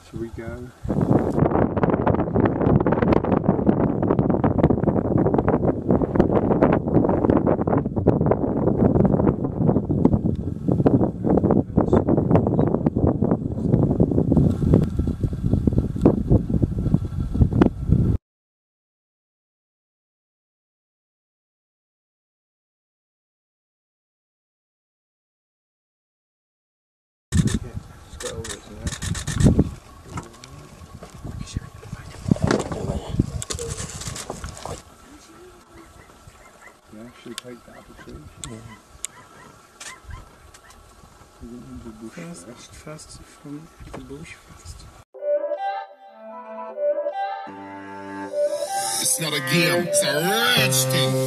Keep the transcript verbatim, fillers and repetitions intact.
Shall we go? Should we take the apple tree? Yeah. The bush first, first. First from the bush first. It's not a game, it's a rich thing.